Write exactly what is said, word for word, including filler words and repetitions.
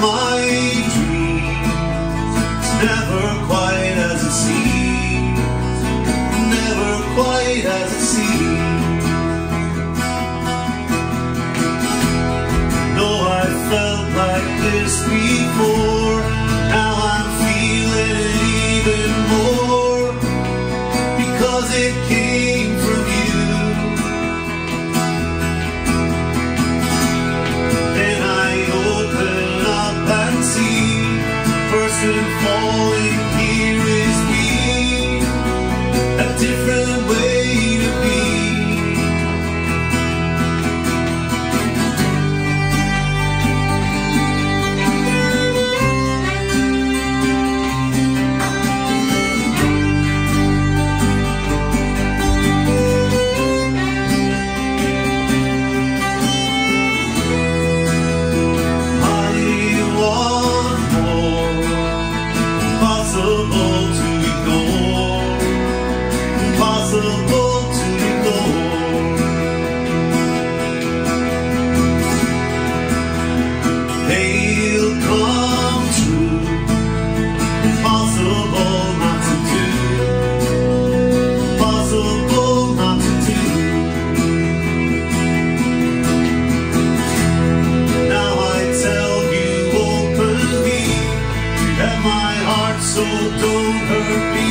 my dreams. It's never quite as it seems, never quite as it seems. No, I felt like this before, now I'm feeling it even more, because it came from you. Then I open up and see, person falling here is me, a different way to be. So don't hurt me.